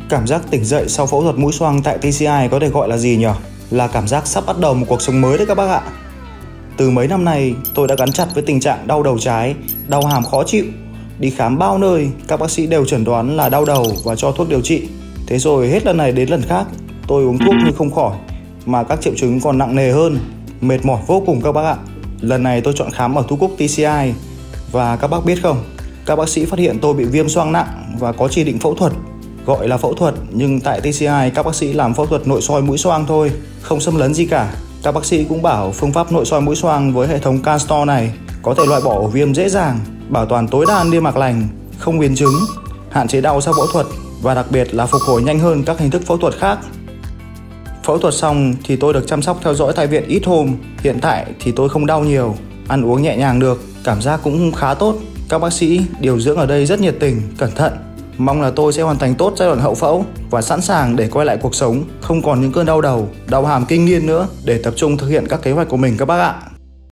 Cảm giác tỉnh dậy sau phẫu thuật mũi xoang tại TCI có thể gọi là gì nhỉ? Là cảm giác sắp bắt đầu một cuộc sống mới đấy các bác ạ. Từ mấy năm nay, tôi đã gắn chặt với tình trạng đau đầu trái, đau hàm khó chịu. Đi khám bao nơi, các bác sĩ đều chẩn đoán là đau đầu và cho thuốc điều trị. Thế rồi hết lần này đến lần khác, tôi uống thuốc nhưng không khỏi, mà các triệu chứng còn nặng nề hơn, mệt mỏi vô cùng các bác ạ. Lần này tôi chọn khám ở Thu Cúc TCI và các bác biết không, các bác sĩ phát hiện tôi bị viêm xoang nặng và có chỉ định phẫu thuật. Gọi là phẫu thuật nhưng tại TCI các bác sĩ làm phẫu thuật nội soi mũi xoang thôi, không xâm lấn gì cả. Các bác sĩ cũng bảo phương pháp nội soi mũi xoang với hệ thống CANSTOR này có thể loại bỏ ổ viêm dễ dàng, bảo toàn tối đa niêm mạc lành, không biến chứng, hạn chế đau sau phẫu thuật và đặc biệt là phục hồi nhanh hơn các hình thức phẫu thuật khác. Phẫu thuật xong thì tôi được chăm sóc theo dõi tại viện ít hôm. Hiện tại thì tôi không đau nhiều, ăn uống nhẹ nhàng được, cảm giác cũng khá tốt. Các bác sĩ điều dưỡng ở đây rất nhiệt tình, cẩn thận. Mong là tôi sẽ hoàn thành tốt giai đoạn hậu phẫu và sẵn sàng để quay lại cuộc sống, không còn những cơn đau đầu, đau hàm kinh niên nữa để tập trung thực hiện các kế hoạch của mình các bác ạ.